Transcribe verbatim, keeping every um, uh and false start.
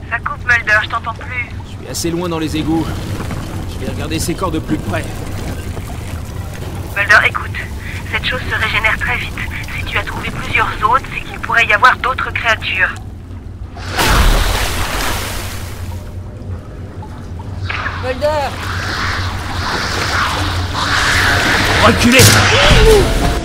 Ça coupe, Mulder, je t'entends plus. Je suis assez loin dans les égouts. Je vais regarder ces corps de plus près. Mulder, écoute. Cette chose se régénère très vite. Si tu as trouvé plusieurs autres, c'est qu'il pourrait y avoir d'autres créatures. Mulder! Reculez!